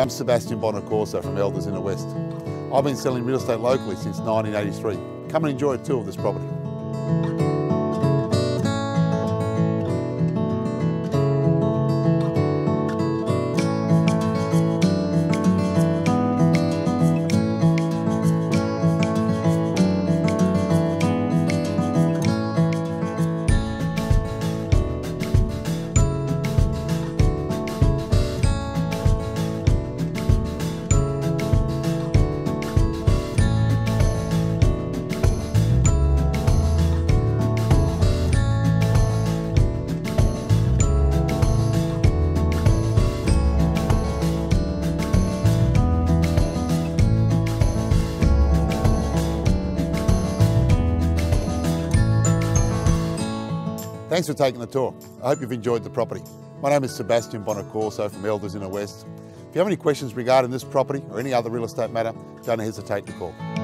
I'm Sebastian Bonaccorso from Elders in the West. I've been selling real estate locally since 1983. Come and enjoy a tour of this property. Thanks for taking the tour. I hope you've enjoyed the property. My name is Sebastian Bonaccorso from Elders in the West. If you have any questions regarding this property or any other real estate matter, don't hesitate to call.